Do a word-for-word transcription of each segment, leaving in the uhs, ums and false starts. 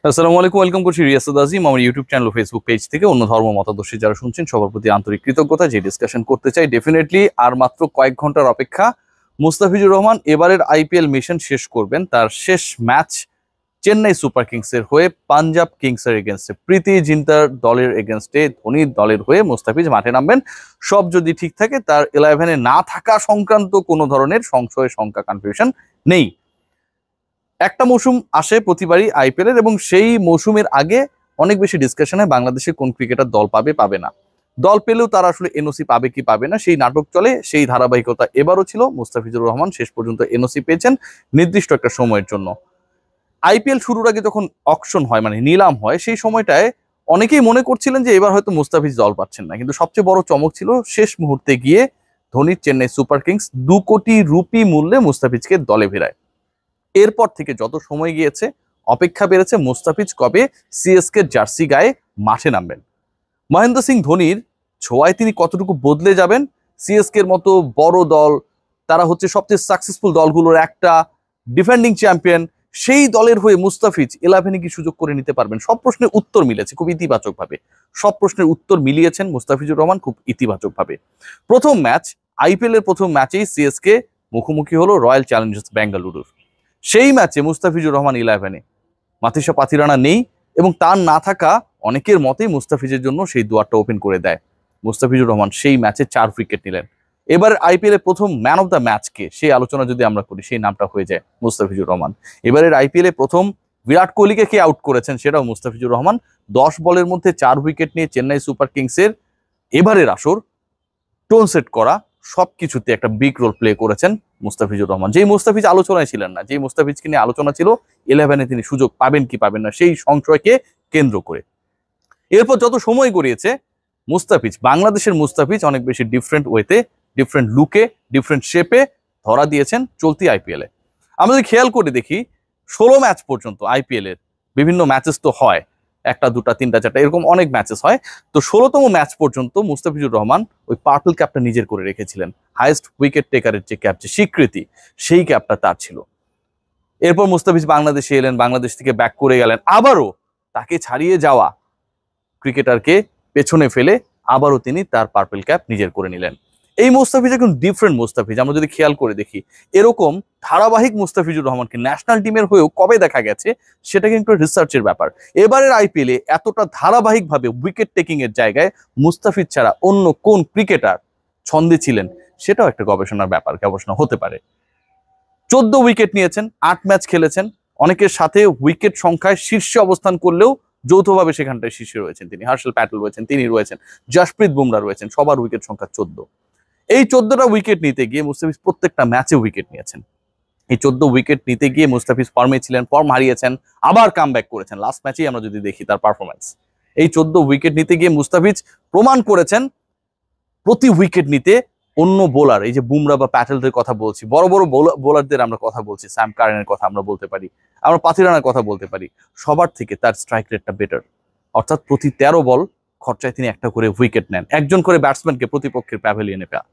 আসসালামু আলাইকুম, ওয়েলকাম করছি রিয়াসাদ আজিম আমার ইউটিউব চ্যানেল ও ফেসবুক পেজ থেকে। অন্য ধর্ম মতাদর্শী যারা শুনছেন সবার প্রতি আন্তরিক কৃতজ্ঞতা। যে ডিসকাশন করতে চাই, ডেফিনেটলি আর মাত্র কয়েক ঘন্টার অপেক্ষা। মুস্তাফিজুর রহমান এবারের আইপিএল মিশন শেষ করবেন। তার শেষ ম্যাচ চেন্নাই সুপার কিংসের হয়ে পাঞ্জাব কিংসের এগেনস্টে, প্রীতি জিন্তার দলের এগেনস্টে ধোনির দলের হয়ে মুস্তাফিজ মাঠে নামবেন। সব যদি ঠিক থাকে, তার ইলেভেনে না থাকা সংক্রান্ত কোনো ধরনের সংশয়, শঙ্কা, কনফিউশন নেই। একটা মৌসুম আসে প্রতিবারই আইপিএল এর, এবং সেই মৌসুমের আগে অনেক বেশি ডিসকাশন হয় বাংলাদেশে কোন ক্রিকেটার দল পাবে পাবে না। দল পেলেও তারা আসলে এনওসি পাবে কি পাবে না সেই নাটক চলে। সেই ধারাবাহিকতা এবারও ছিল। মুস্তাফিজুর রহমান শেষ পর্যন্ত এনওসি পেয়েছেন নির্দিষ্ট একটা সময়ের জন্য। আইপিএল শুরুর আগে যখন অকশন হয়, মানে নিলাম হয়, সেই সময়টায় অনেকেই মনে করছিলেন যে এবার হয়তো মুস্তাফিজ দল পাচ্ছেন না, কিন্তু সবচেয়ে বড় চমক ছিল শেষ মুহূর্তে গিয়ে ধোনির চেন্নাই সুপার কিংস দু কোটি রুপি মূল্যে মুস্তাফিজকে দলে ফেরায়। এরপর থেকে যত সময় গিয়েছে অপেক্ষা বেড়েছে মুস্তাফিজ কবে সিএসকে জার্সি গায়ে মাঠে নামবেন। মহেন্দ্র সিং ধোনির ছোঁয়ায় তিনি কতটুকু বদলে যাবেন। সিএসকে এর মতো বড় দল, তারা হচ্ছে সবচেয়ে সাকসেসফুল দলগুলোর একটা, ডিফেন্ডিং চ্যাম্পিয়ন, সেই দলের হয়ে মুস্তাফিজ ইলেভেনে কি সুযোগ করে নিতে পারবেন? সব প্রশ্নের উত্তর মিলেছে খুব ইতিবাচক ভাবে। সব প্রশ্নের উত্তর মিলিয়েছেন মুস্তাফিজুর রহমান খুব ইতিবাচক ভাবে। প্রথম ম্যাচ, আইপিএল এর প্রথম ম্যাচেই সিএসকে মুখোমুখি হলো রয়্যাল চ্যালেঞ্জার্স বেঙ্গালুরুর। সেই ম্যাচে মুস্তাফিজুর রহমান ইলেভেনে, মাতিসা পাতিরানা নেই, এবং তার না থাকা অনেকের মতেই মুস্তাফিজের জন্য সেই দুয়ারটা ওপেন করে দেয়। মুস্তাফিজুর রহমান সেই ম্যাচে চার উইকেট নিলেন। এবার আইপিএল এর প্রথম ম্যান অফ দ্য ম্যাচ কে, সেই আলোচনা যদি আমরা করি, সেই নামটা হয়ে যায় মুস্তাফিজুর রহমান। এবারের আইপিএল এ প্রথম বিরাট কোহলিকে কে আউট করেছেন সেটাও মুস্তাফিজুর রহমান। দশ বলের মধ্যে চার উইকেট নিয়ে চেন্নাই সুপার কিংসের এবারের আসর টোন সেট করা, সবকিছুতে একটা বিগ রোল প্লে করেছেন মুস্তাফিজুর রহমান। যেই মুস্তাফিজ আলোচনায় ছিলেন না, যেই মুস্তাফিজকে নিয়ে আলোচনা ছিল ইলেভেনে তিনি সুযোগ পাবেন কি পাবেন না সেই সংশয়কে কেন্দ্র করে। এরপর যত সময় গড়িয়েছে, মুস্তাফিজ, বাংলাদেশের মুস্তাফিজ অনেক বেশি ডিফারেন্ট ওয়েতে, ডিফারেন্ট লুকে, ডিফারেন্ট শেপে ধরা দিয়েছেন চলতি আইপিএল এ। আমরা যদি খেয়াল করে দেখি, ষোলো ম্যাচ পর্যন্ত আইপিএল এর বিভিন্ন ম্যাচেস তো হয়, একটা দুটা তিনটা চারটা এরকম অনেক ম্যাচেস হয়। তো ষোলোতম ম্যাচ পর্যন্ত মুস্তাফিজুর রহমান ওই পার্পল ক্যাপটা নিজের করে রেখেছিলেন। হাইয়েস্ট উইকেট টেকারের যে ক্যাপ, যে স্বীকৃতি, সেই ক্যাপটা তার ছিল। এরপর মুস্তাফিজ বাংলাদেশে এলেন, বাংলাদেশ থেকে ব্যাক করে গেলেন, আবারও তাকে ছাড়িয়ে যাওয়া ক্রিকেটারকে পেছনে ফেলে আবারও তিনি তার পার্পল ক্যাপ নিজের করে নিলেন। এই মুস্তাফিজ এখন ডিফারেন্ট মুস্তাফিজ। আমরা যদি খেয়াল করে দেখি, এরকম ধারাবাহিক মুস্তাফিজুর রহমানকে ন্যাশনাল টিমের হয়েও কবে দেখা গেছে সেটা কিন্তু রিসার্চের ব্যাপার। এবারের আইপিএলে এতটা ধারাবাহিকভাবে উইকেট টেকিং এর জায়গায় মুস্তাফিজ ছাড়া অন্য কোন ক্রিকেটার ছন্দে ছিলেন সেটাও একটা গবেষণার ব্যাপার, গবেষণা হতে পারে। চোদ্দ উইকেট নিয়েছেন, আট ম্যাচ খেলেছেন, অনেকের সাথে উইকেট সংখ্যায় শীর্ষে অবস্থান করলেও যৌথভাবে সেখানটায় শীর্ষে রয়েছেন তিনি। হার্ষেল প্যাটেল রয়েছেন, তিনি রয়েছেন, জশপ্রীত বুমরা রয়েছেন, সবার উইকেট সংখ্যা চোদ্দ। এই চোদ্দটা উইকেট নিতে গিয়ে মুস্তাফিজ প্রত্যেকটা ম্যাচে উইকেট নিয়েছেন। এই চোদ্দ উইকেট নিতে গিয়ে মুস্তাফিজ ফর্মে ছিলেন, ফর্ম হারিয়েছেন, আবার কাম ব্যাক করেছেন। লাস্ট ম্যাচেই আমরা যদি দেখি তার পারফরমেন্স, এই চোদ্দ উইকেট নিতে গিয়ে মুস্তাফিজ প্রমাণ করেছেন প্রতি উইকেট নিতে অন্য বোলার, এই যে বুমরা বা প্যাটেলদের কথা বলছি, বড় বড় বোলারদের আমরা কথা বলছি, স্যাম কারেনের কথা আমরা বলতে পারি, আমরা পাতিরানার কথা বলতে পারি, সবার থেকে তার স্ট্রাইক রেটটা বেটার। অর্থাৎ প্রতি তেরো বল খরচায় তিনি একটা করে উইকেট নেন, একজন করে ব্যাটসম্যানকে প্রতিপক্ষের প্যাভিলিয়নে পান।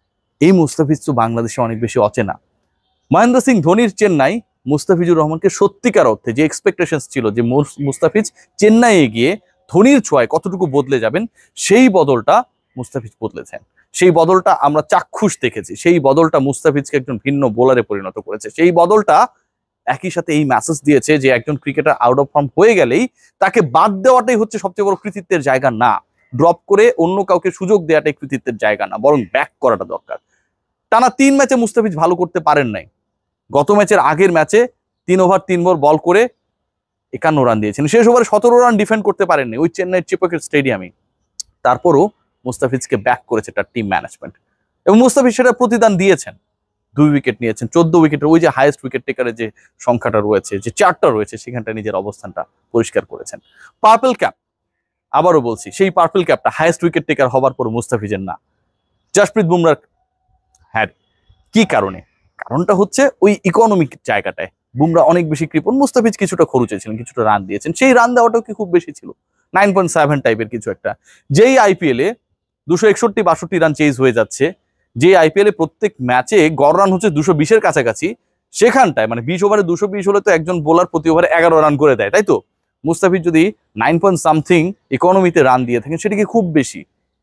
এই মুস্তাফিজ তো বাংলাদেশে অনেক বেশি অচেনা। মহেন্দ্র সিং ধোনির চেন্নাই মুস্তাফিজুর রহমানকে সত্যিকার অর্থে যে এক্সপেকটেশন ছিল যে মুস্তাফিজ চেন্নাইয়ে গিয়ে ধোনির ছোঁয়ায় কতটুকু বদলে যাবেন, সেই বদলটা মুস্তাফিজ বদলেছেন। সেই বদলটা আমরা চাক্ষুষ দেখেছি। সেই বদলটা মুস্তাফিজকে একজন ভিন্ন বোলারে পরিণত করেছে। সেই বদলটা একই সাথে এই মেসেজ দিয়েছে যে একজন ক্রিকেটার আউট অফ ফর্ম হয়ে গেলেই তাকে বাদ দেওয়াটাই হচ্ছে সবচেয়ে বড় কৃতিত্বের জায়গা না, ড্রপ করে অন্য কাউকে সুযোগ দেওয়াটাই কৃতিত্বের জায়গা না, বরং ব্যাক করাটা দরকার। টানা তিন ম্যাচে মুস্তাফিজ ভালো করতে পারেন নাই। গত ম্যাচের আগের ম্যাচে তিন ওভার তিন বল বল করে একান্ন রান দিয়েছেন, শেষ ওভারে সতেরো রান ডিফেন্ড করতে পারেননি ওই চেন্নাই চিপকেট স্টেডিয়ামে। তারপরও মুস্তাফিজকে ব্যাক করেছে তার টিম ম্যানেজমেন্ট, এবং মুস্তাফিজ সেটা প্রতিদান দিয়েছেন। দুই উইকেট নিয়েছেন, চোদ্দ উইকেটের ওই যে হাইয়েস্ট উইকেট টেকারের যে সংখ্যাটা রয়েছে, যে চারটা রয়েছে, সেখানটা নিজের অবস্থানটা পরিষ্কার করেছেন। পার্পল ক্যাপ, আবারও বলছি, সেই পার্পল ক্যাপটা হাইয়েস্ট উইকেট টেকার হবার পর মুস্তাফিজের না, জশপ্রীত বুমরার। হ্যাঁ, কি কারণে? কারণটা হচ্ছে ওই ইকোনমিক জায়গাটায় বুমরা অনেক বেশি কৃপণ, মুস্তাফিজ কিছুটা খরচে ছিলেন, কিছুটা রান দিয়েছেন। সেই রান দেওয়াটাও কি খুব বেশি ছিল? নাইন পয়েন্ট সেভেন টাইপের কিছু একটা। যেই আইপিএলে দুশো একষট্টি বাষট্টি রান চেজ হয়ে যাচ্ছে, যে আইপিএলে প্রত্যেক ম্যাচে গড় রান হচ্ছে দুশো বিশের কাছাকাছি, সেখানটায় মানে বিশ ওভারে দুশো বিশ হলে তো একজন বোলার প্রতি ওভারে এগারো রান করে দেয়, তাই তো? মুস্তাফিজ যদি নাইন পয়েন্ট সামথিং ইকোনমিতে রান দিয়ে থাকেন সেটা কি খুব বেশি?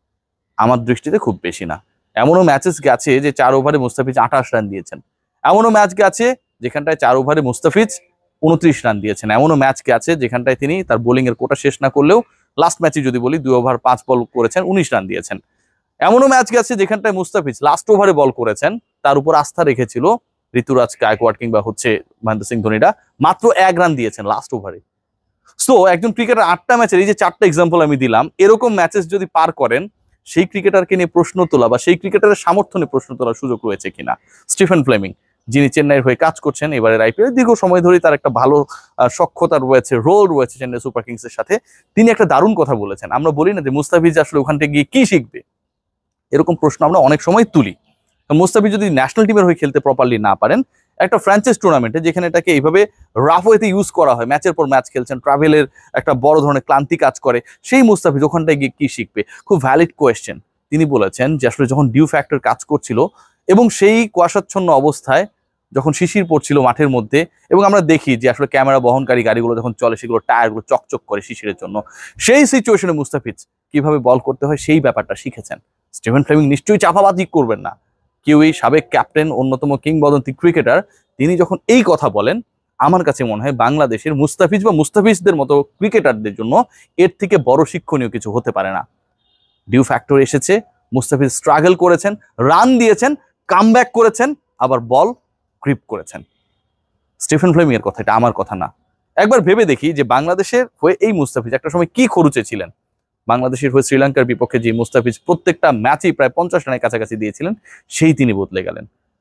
আমার দৃষ্টিতে খুব বেশি না। এমনও ম্যাচেস গেছে যে চার ওভারে মুস্তাফিজ আঠাশ রান দিয়েছেন, এমনও ম্যাচ গেছে যেখানটায় চার ওভারে মুস্তাফিজ উনত্রিশ রান দিয়েছেন, এমনও ম্যাচ গেছে যেখানটায় তিনি তার বোলিং এর কোটা শেষ না করলেও লাস্ট ম্যাচে যদি বলি দুই ওভার পাঁচ বল করেছেন, উনিশ রান দিয়েছেন। এমনও ম্যাচ গেছে যেখানটায় মুস্তাফিজ লাস্ট ওভারে বল করেছেন, তার উপর আস্থা রেখেছিল ঋতুরাজ গায়কোয়াড় কিংবা হচ্ছে মহেন্দ্র সিং ধোনিরা, মাত্র এক রান দিয়েছেন লাস্ট ওভারে। সো একজন ক্রিকেটার আটটা ম্যাচের, এই যে চারটা এক্সাম্পল আমি দিলাম, এরকম ম্যাচেস যদি পার করেন, সেই ক্রিকেটারকে নিয়ে প্রশ্ন তোলা বা সেই ক্রিকেটারের সামর্থ্য নিয়ে প্রশ্ন তোলার সুযোগ রয়েছে কিনা। স্টিফেন ফ্লেমিং, যিনি চেন্নাইয়ের হয়ে কাজ করছেন এবারের আইপিএল, দীর্ঘ সময় ধরেই তার একটা ভালো সক্ষতা রয়েছে, রোল রয়েছে চেন্নাই সুপার কিংসের সাথে, তিনি একটা দারুণ কথা বলেছেন। আমরা বলি না যে মুস্তাফিজ আসলে ওখান থেকে গিয়ে কি শিখবে, এরকম প্রশ্ন আমরা অনেক সময় তুলি। মুস্তাফিজ যদি ন্যাশনাল টিমের হয়ে খেলতে প্রপারলি না পারেন, একটা ফ্র্যাঞ্চাইজ টুর্নামেন্টে যেখানে এটাকে এইভাবে রাফ ওয়েতে ইউজ করা হয়, ম্যাচের পর ম্যাচ খেলছেন, ট্রাভেলের একটা বড় ধরনের ক্লান্তি কাজ করে, সেই মুস্তাফিজ ওখানটায় গিয়ে কি শিখবে? খুব ভ্যালিড কোয়েশ্চেন। তিনি বলেছেন যে আসলে যখন ডিউ ফ্যাক্টর কাজ করছিল এবং সেই কুয়াশাচ্ছন্ন অবস্থায় যখন শিশির পড়ছিল মাঠের মধ্যে, এবং আমরা দেখি যে আসলে ক্যামেরা বহনকারী গাড়িগুলো যখন চলে সেগুলো টায়ারগুলো চকচক করে শিশিরের জন্য, সেই সিচুয়েশনে মুস্তাফিজ কিভাবে বল করতে হয় সেই ব্যাপারটা শিখেছেন। স্টিফেন ফ্লেমিং নিশ্চয়ই চাপাবাজি করবেন না। কেউই সাবেক ক্যাপ্টেন, অন্যতম কিংবদন্তি ক্রিকেটার, তিনি যখন এই কথা বলেন, আমার কাছে মনে হয় বাংলাদেশের মুস্তাফিজ বা মুস্তাফিজদের মতো ক্রিকেটারদের জন্য এর থেকে বড় শিক্ষণীয় কিছু হতে পারে না। ডিউ ফ্যাক্টর এসেছে, মুস্তাফিজ স্ট্রাগল করেছেন, রান দিয়েছেন, কামব্যাক করেছেন, আবার বল গ্রিপ করেছেন। স্টিফেন ফ্লেমিং এর কথা, এটা আমার কথা না। একবার ভেবে দেখি যে বাংলাদেশের হয়ে এই মুস্তাফিজ একটা সময় কি খরুচে ছিলেন। বাংলাদেশের হয়ে শ্রীলঙ্কার বিপক্ষে যে মুস্তাফিজ প্রত্যেকটা ম্যাচেই প্রায় পঞ্চাশ রানের কাছাকাছি দিয়েছিলেন, সেই তিনি বদলে গেলেন।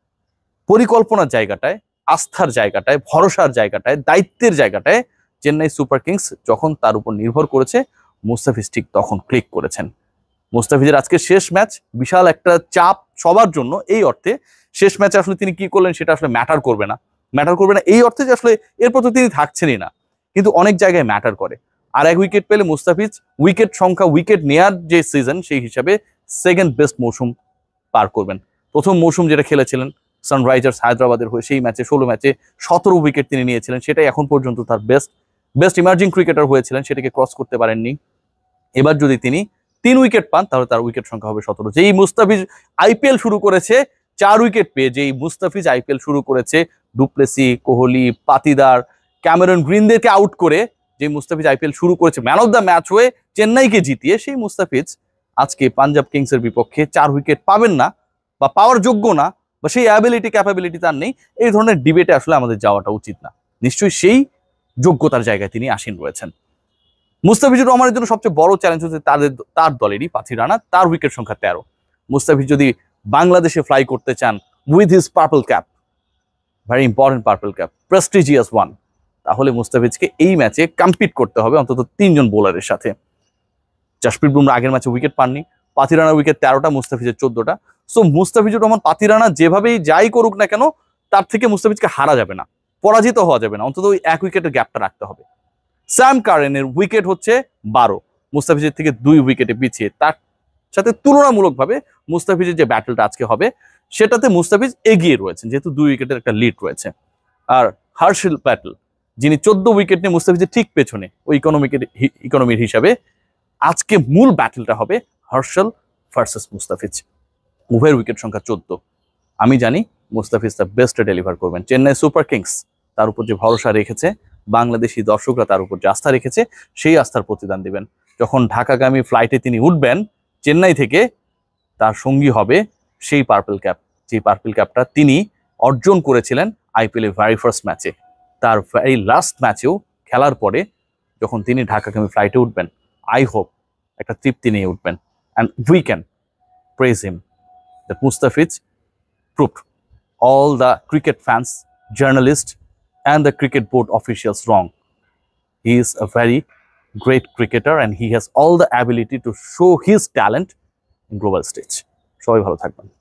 পরিকল্পনার জায়গাটায়, আস্থার জায়গাটায়, ভরসার জায়গাটায়, দায়িত্বের জায়গাটায় চেন্নাই সুপার কিংস যখন তার উপর নির্ভর করেছে, মুস্তাফিজ ঠিক তখন ক্লিক করেছেন। মুস্তাফিজের আজকে শেষ ম্যাচ বিশাল একটা চাপ সবার জন্য, এই অর্থে শেষ ম্যাচে আসলে তিনি কি করলেন সেটা আসলে ম্যাটার করবে না। ম্যাটার করবে না এই অর্থে যে আসলে এরপর তো তিনি থাকছেনই না, কিন্তু অনেক জায়গায় ম্যাটার করে। আর এক উইকেট পেলে মুস্তাফিজ উইকেট সংখ্যা, উইকেট নেয়ার যে সিজন, সেই হিসাবে সেকেন্ড বেস্ট মৌসুম পার করবেন। প্রথম মৌসুম যেটা খেলেছিলেন সানরাইজার্স হায়দ্রাবাদের হয়ে, সেই ম্যাচে ষোলো ম্যাচে সতেরো উইকেট তিনি নিয়েছিলেন, সেটাই এখন পর্যন্ত তার বেস্ট। বেস্ট ইমার্জিং ক্রিকেটার হয়েছিলেন, সেটাকে ক্রস করতে পারেননি। এবার যদি তিনি তিন উইকেট পান তাহলে তার উইকেট সংখ্যা হবে সতেরো। যেই মুস্তাফিজ আইপিএল শুরু করেছে চার উইকেট পেয়ে, যেই মুস্তাফিজ আইপিএল শুরু করেছে ডুপ্লেসি, কোহলি, পাতিদার, ক্যামেরন গ্রিনদেরকে আউট করে, যে মুস্তাফিজ আইপিএল শুরু করেছে ম্যান অফ দ্য ম্যাচ হয়ে চেন্নাইকে জিতিয়ে, সেই মুস্তাফিজ আজকে পাঞ্জাব কিংসের বিপক্ষে চার উইকেট পাবেন না বা পাওয়ার যোগ্য না বা সেই অ্যাবিলিটি ক্যাপাবিলিটি তার নেই, এই ধরনের ডিবেটে আসলে আমাদের যাওয়াটা উচিত না। নিশ্চয়ই সেই যোগ্যতার জায়গায় তিনি আসীন রয়েছেন। মুস্তাফিজুর রহমানের জন্য সবচেয়ে বড় চ্যালেঞ্জ হচ্ছে তাদের তার দলেরই পাঁচি রানা, তার উইকেট সংখ্যা তেরো। মুস্তাফিজ যদি বাংলাদেশে ফ্লাই করতে চান with his purple cap, very important purple cap, prestigious one, তাহলে মুস্তাফিজকে এই ম্যাচে কম্পিট করতে হবে অন্তত তিনজন বোলারের সাথে। জাসপ্রীত বুমরা আগের ম্যাচে উইকেট পাননি, পাতি রানার উইকেট তেরোটা, মুস্তাফিজের চোদ্দটা। সো মুস্তাফিজুর রহমান পাতি রানা যেভাবেই যাই করুক না কেন, তার থেকে মুস্তাফিজকে হারা যাবে না, পরাজিত হওয়া যাবে না, অন্তত ওই এক উইকেটের গ্যাপটা রাখতে হবে। স্যাম কারেনের উইকেট হচ্ছে বারো, মুস্তাফিজের থেকে দুই উইকেটে পিছিয়ে, তার সাথে তুলনামূলকভাবে মুস্তাফিজের যে ব্যাটেলটা আজকে হবে সেটাতে মুস্তাফিজ এগিয়ে রয়েছেন, যেহেতু দুই উইকেটের একটা লিড রয়েছে। আর হার্শিল প্যাটেল, যিনি চোদ্দ উইকেট নিয়ে মুস্তাফিজের ঠিক পেছনে ওই ইকোনমিকের ইকোনমির হিসাবে, আজকে মূল ব্যাটেলটা হবে হার্শাল ভার্সেস মুস্তাফিজ। উভয়ের উইকেট সংখ্যা চোদ্দ। আমি জানি মুস্তাফিজ তার বেস্টে ডেলিভার করবেন। চেন্নাই সুপার কিংস তার উপর যে ভরসা রেখেছে, বাংলাদেশি দর্শকরা তার উপর যে আস্থা রেখেছে, সেই আস্থার প্রতিদান দিবেন। যখন ঢাকাগামী ফ্লাইটে তিনি উঠবেন চেন্নাই থেকে, তার সঙ্গী হবে সেই পার্পল ক্যাপ, যে পার্পল ক্যাপটা তিনি অর্জন করেছিলেন আইপিএল এর ভেরি ফার্স্ট ম্যাচে। তার ভেরি লাস্ট ম্যাচেও খেলার পরে যখন তিনি ঢাকাগামী ফ্লাইটে উঠবেন, আই হোপ একটা তৃপ্তি নিয়ে উঠবেন। And we can praise him that Mustafiz proved all the cricket fans, journalists and the cricket board officials wrong. He is a very great cricketer and he has all the ability to show his talent in global stage. সবাই ভালো থাকবেন।